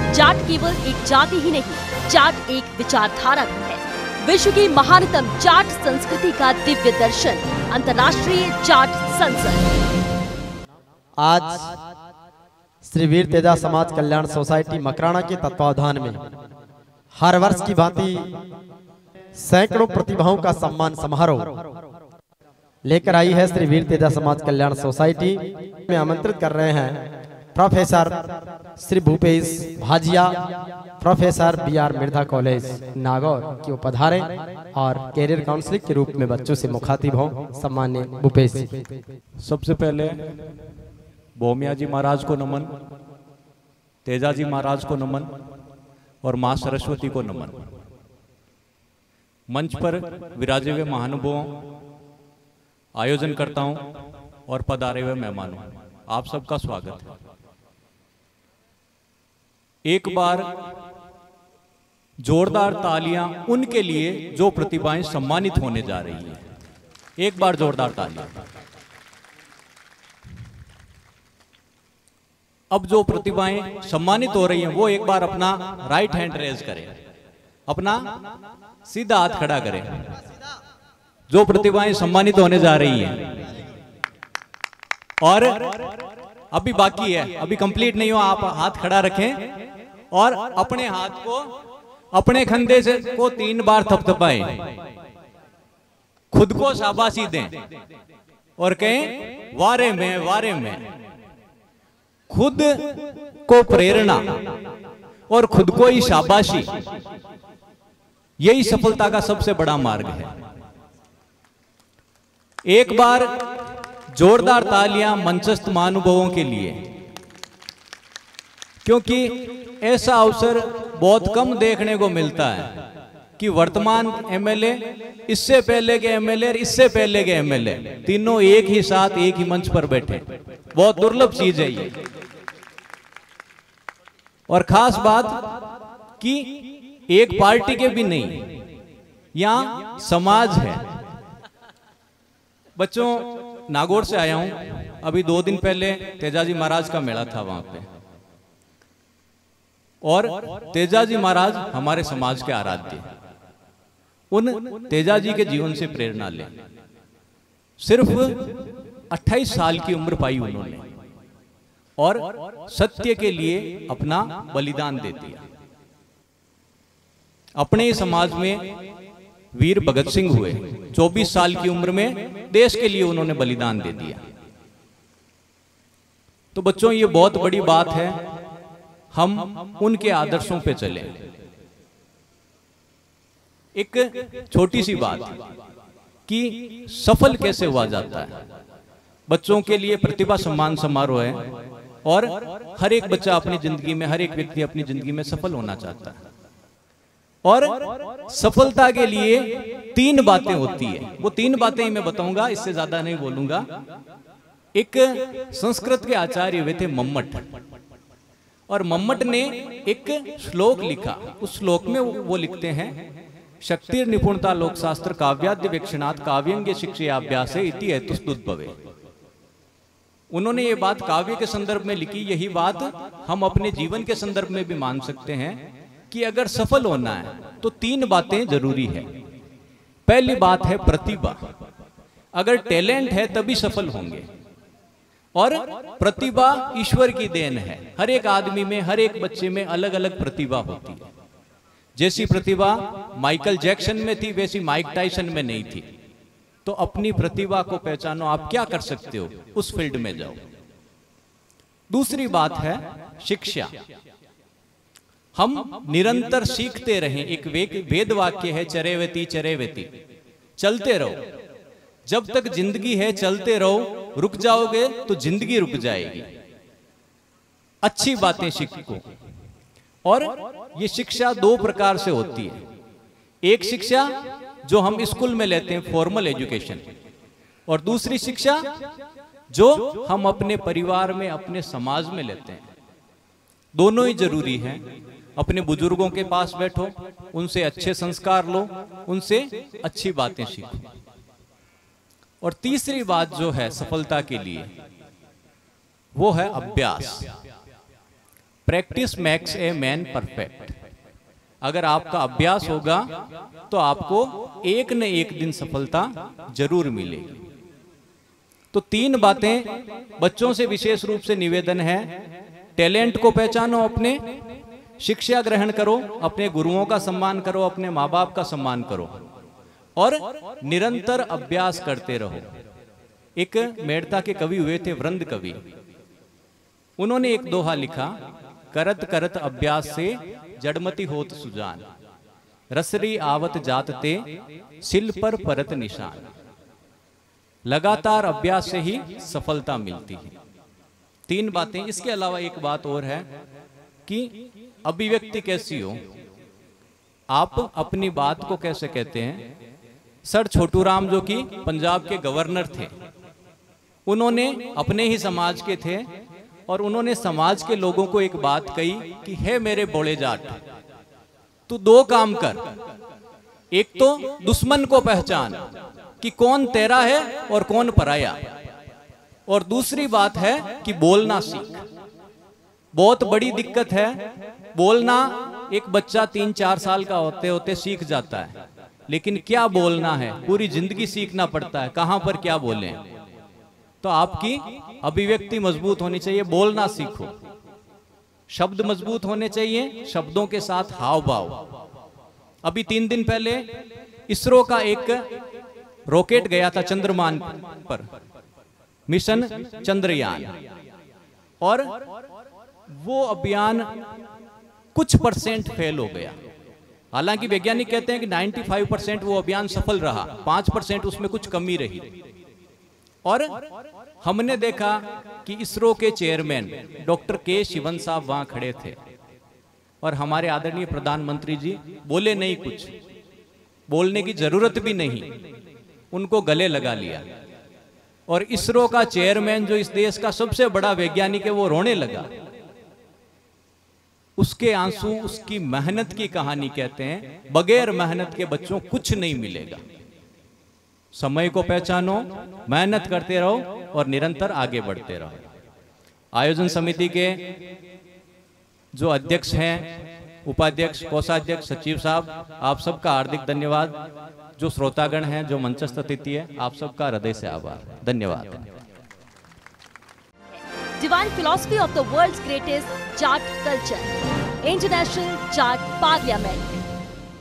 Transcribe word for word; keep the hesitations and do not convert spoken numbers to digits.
जाट केवल एक जाति ही नहीं, जाट एक विचारधारा भी है। विश्व की महानतम जाट संस्कृति का दिव्य दर्शन, अंतर्राष्ट्रीय जाट संसद। आज श्री वीर तेजा समाज कल्याण सोसाइटी मकराना के तत्वावधान में हर वर्ष की भांति सैकड़ों प्रतिभाओं का सम्मान समारोह लेकर आई है। श्री वीर तेजा समाज कल्याण सोसाइटी में आमंत्रित कर रहे हैं professor Shri Bhupesh Bhajiya, professor B R Mirdha college Nagaur की पधारे और कैरियर काउंसलिंग के रूप में बच्चों से मुखातिब हों। सम्मान्य भूपेश जी। सबसे पहले भोमिया जी महाराज को नमन, तेजा जी महाराज को नमन और माँ सरस्वती को नमन। मंच पर विराजे हुए महानुभावों, आयोजनकर्ताओं और पधारे हुए मेहमानों, आप सबका स्वागत है। एक बार जोरदार तालियां उनके लिए जो प्रतिभाएं सम्मानित होने जा रही हैं। एक बार जोरदार तालियां। अब जो प्रतिभाएं सम्मानित हो रही हैं वो एक बार अपना राइट हैंड रेज करें, अपना सीधा हाथ खड़ा करें। जो प्रतिभाएं सम्मानित होने जा रही हैं और अभी बाकी है, अभी कंप्लीट नहीं हो, आप हाथ खड़ा रखें और अपने हाथ को अपने कंधे से को तीन बार थपथपाएं, खुद को शाबाशी दें और कहें वारे में वारे में। खुद को प्रेरणा और खुद को ही शाबाशी, यही सफलता का सबसे बड़ा मार्ग है। एक बार जोरदार तालियां मंचस्थ महानुभावों के लिए, क्योंकि ऐसा अवसर बहुत कम देखने को मिलता है कि वर्तमान एमएलए, इससे पहले के एमएलए और इससे पहले के एमएलए तीनों एक ही साथ एक ही मंच पर बैठे। बहुत दुर्लभ चीज है ये। और खास बात कि एक पार्टी के भी नहीं, यहां समाज है। बच्चों, नागौर से आया हूं, अभी दो दिन पहले तेजाजी महाराज का मेला था वहां पे, और तेजाजी महाराज हमारे समाज के आराध्य। उन तेजाजी के जीवन से प्रेरणा लें। सिर्फ अट्ठाईस साल की उम्र पाई उन्होंने और सत्य के लिए अपना बलिदान दे दिया। अपने ही समाज में वीर भगत सिंह हुए, चौबीस साल की उम्र में देश के लिए उन्होंने बलिदान दे दिया। तो बच्चों, ये बहुत बड़ी बात है, हम उनके आदर्शों पे चलें। एक छोटी सी बात कि सफल कैसे हुआ जाता है। बच्चों के लिए प्रतिभा सम्मान समारोह है और हर एक बच्चा अपनी जिंदगी में, हर एक व्यक्ति अपनी जिंदगी में सफल होना चाहता है। और सफलता के लिए तीन बातें होती है। वो तीन बातें ही मैं बताऊंगा, इससे ज्यादा नहीं बोलूंगा। एक संस्कृत के आचार्य हुए थे मम्मट, और मम्मट ने एक श्लोक लिखा। उस श्लोक में वो लिखते हैं, शक्तिर निपुणता लोकशास्त्र काव्याद्य वेक्षणात् काव्यंग शिक्षाभ्यासे इति हेतुस्तुद्भवे। उन्होंने ये बात काव्य के संदर्भ में लिखी। यही बात हम अपने जीवन के संदर्भ में भी मान सकते हैं कि अगर सफल होना है तो तीन बातें जरूरी है। पहली बात है प्रतिभा। अगर टैलेंट है तभी सफल होंगे, और प्रतिभा ईश्वर की देन है। हर एक आदमी में, हर एक बच्चे में अलग अलग प्रतिभा होती है। जैसी प्रतिभा माइकल जैक्सन में थी, वैसी माइक टायसन में नहीं थी। तो अपनी प्रतिभा को पहचानो, आप क्या कर सकते हो, उस फील्ड में जाओ। दूसरी बात है शिक्षा। हम निरंतर सीखते रहें। एक वेद वाक्य है, चरेवती चरेवती, चलते रहो। जब तक जिंदगी है चलते रहो, रुक जाओगे तो जिंदगी रुक जाएगी। अच्छी बातें सीखो। और ये शिक्षा दो प्रकार से होती है। एक शिक्षा जो हम स्कूल में लेते हैं, फॉर्मल एजुकेशन, और दूसरी शिक्षा जो हम अपने परिवार में, अपने समाज में लेते हैं। दोनों ही जरूरी हैं। अपने बुजुर्गों के पास बैठो, उनसे अच्छे संस्कार लो, उनसे अच्छी बातें सीखो। और तीसरी बात जो है सफलता के लिए, वो है अभ्यास। Practice makes a man perfect. अगर आपका अभ्यास होगा तो आपको एक न एक दिन सफलता जरूर मिलेगी। तो तीन बातें बच्चों से विशेष रूप से निवेदन है। टैलेंट को पहचानो, अपने शिक्षा ग्रहण करो, अपने गुरुओं का सम्मान करो, अपने माँ बाप का सम्मान करो और निरंतर अभ्यास करते रहो। एक मेड़ता के कवि हुए थे वृंद कवि, उन्होंने एक दोहा लिखा, करत करत अभ्यास से जड़मति होत सुजान, रसरी आवत जातते सिल पर परत निशान। लगातार अभ्यास से ही सफलता मिलती है। तीन बातें। इसके अलावा एक बात और है कि अभिव्यक्ति कैसी हो, आप अपनी बात को कैसे कहते हैं। सर छोटू राम जो कि पंजाब के गवर्नर थे, उन्होंने अपने ही समाज के थे और उन्होंने समाज के लोगों को एक बात कही कि हे मेरे बोले जाट, तू दो काम कर, एक तो दुश्मन को पहचान कि कौन तेरा है और कौन पराया, और दूसरी बात है कि बोलना सीख। बहुत बड़ी दिक्कत है बोलना। एक बच्चा तीन चार साल का होते होते सीख जाता है, लेकिन क्या बोलना है पूरी जिंदगी सीखना पड़ता है, कहां पर क्या बोलें। तो आपकी अभिव्यक्ति मजबूत होनी चाहिए, बोलना सीखो। शब्द मजबूत होने चाहिए, शब्दों के साथ हाव भाव। अभी तीन दिन पहले इसरो का एक रॉकेट गया था चंद्रमान पर, मिशन चंद्रयान, और वो अभियान कुछ परसेंट फेल हो गया। हालांकि वैज्ञानिक कहते हैं कि पचानवे परसेंट वो अभियान सफल रहा, पांच परसेंट उसमें कुछ कमी रही। और हमने देखा कि इसरो के चेयरमैन डॉक्टर के शिवन साहब वहां खड़े थे और हमारे आदरणीय प्रधानमंत्री जी बोले नहीं, कुछ बोलने की जरूरत भी नहीं, उनको गले लगा लिया। और इसरो का चेयरमैन जो इस देश का सबसे बड़ा वैज्ञानिक है, वो रोने लगा। उसके आंसू उसकी मेहनत की कहानी कहते हैं। बगैर मेहनत के बच्चों कुछ नहीं मिलेगा। समय को पहचानो, मेहनत करते रहो और निरंतर आगे बढ़ते रहो। आयोजन समिति के जो अध्यक्ष हैं, उपाध्यक्ष, कोषाध्यक्ष, सचिव साहब, आप सबका हार्दिक धन्यवाद। जो श्रोतागण हैं, जो मंचस्थ अतिथि है, आप सबका हृदय से आभार, धन्यवाद। Divine philosophy of the world's greatest Jat culture, International Jat Parliament.